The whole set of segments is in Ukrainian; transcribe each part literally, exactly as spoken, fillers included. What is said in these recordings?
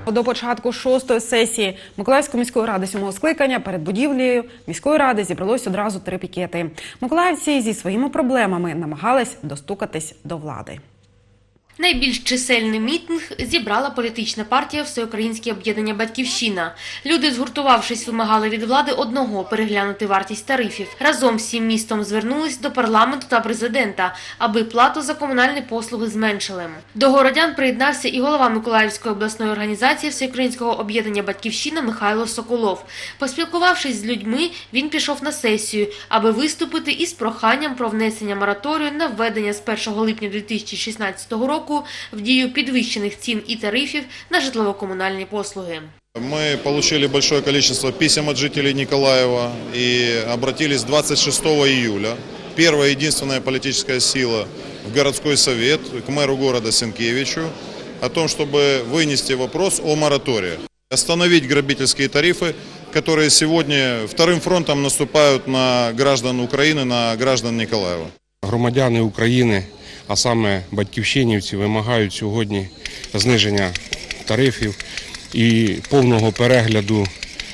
До початку шостої сесії Миколаївської міської ради сьомого скликання перед будівлею міської ради зібралось одразу три пікети. Миколаївці зі своїми проблемами намагались достукатись до влади. Найбільш чисельний мітинг зібрала політична партія «Всеукраїнське об'єднання Батьківщина». Люди, згуртувавшись, вимагали від влади одного – переглянути вартість тарифів. Разом всім містом звернулись до парламенту та президента, аби плату за комунальні послуги зменшили. До городян приєднався і голова Миколаївської обласної організації «Всеукраїнського об'єднання Батьківщина» Михайло Соколов. Поспілкувавшись з людьми, він пішов на сесію, аби виступити із проханням про внесення мораторію на введення з першого липня дві тисячі шістнадцятого року в дію підвищених цін і тарифів на житлово-комунальні послуги. Мы получили большое количество писем от жителей Николаева и обратились двадцать шестого июля. Первая единственная политическая сила в городской совет к мэру города Сенкевичу о том, чтобы вынести вопрос о моратории. Остановить грабительские тарифы, которые сегодня вторым фронтом наступают на граждан Украины, на граждан Николаева. Громадяни України, а саме батьківщинівці, вимагають сьогодні зниження тарифів і повного перегляду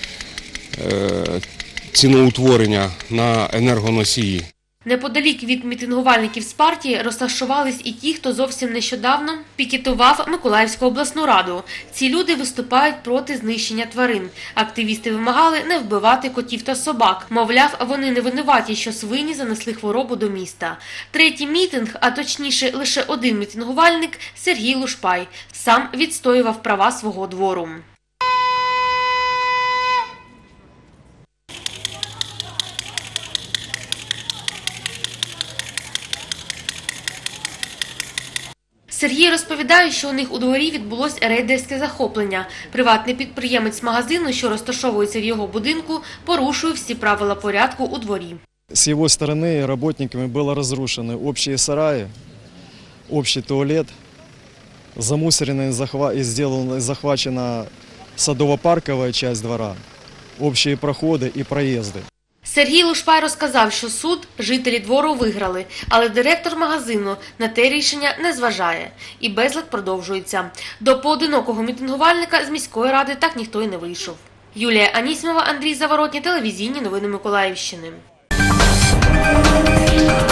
ціноутворення на енергоносії. Неподалік від мітингувальників з партії розташувались і ті, хто зовсім нещодавно пікетував Миколаївську обласну раду. Ці люди виступають проти знищення тварин. Активісти вимагали не вбивати котів та собак. Мовляв, вони не винуваті, що свині занесли хворобу до міста. Третій мітинг, а точніше лише один мітингувальник – Сергій Лушпай. Сам відстоював права свого двору. Сергій розповідає, що у них у дворі відбулось рейдерське захоплення. Приватний підприємець магазину, що розташовується в його будинку, порушує всі правила порядку у дворі. С его стороны работниками было разрушены общие сараи, общий туалет, замусорена и сделана, захвачена садово-парковая часть двора, общие проходы и проезды. Сергій Лушпай розказав, що суд жителі двору виграли, але директор магазину на те рішення не зважає. І безлад продовжується. До поодинокого мітингувальника з міської ради так ніхто й не вийшов. Юлія Анісімова, Андрій Заворотній, телевізійні новини Миколаївщини.